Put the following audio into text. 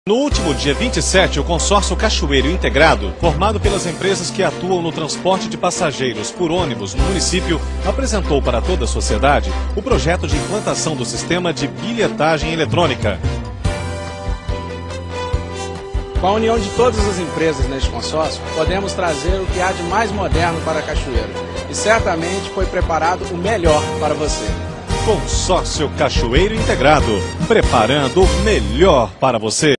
No último dia 27, o consórcio Cachoeiro Integrado, formado pelas empresas que atuam no transporte de passageiros por ônibus no município, apresentou para toda a sociedade o projeto de implantação do sistema de bilhetagem eletrônica. Com a união de todas as empresas neste consórcio, podemos trazer o que há de mais moderno para Cachoeiro. E certamente foi preparado o melhor para você. Consórcio Cachoeiro Integrado, preparando o melhor para você.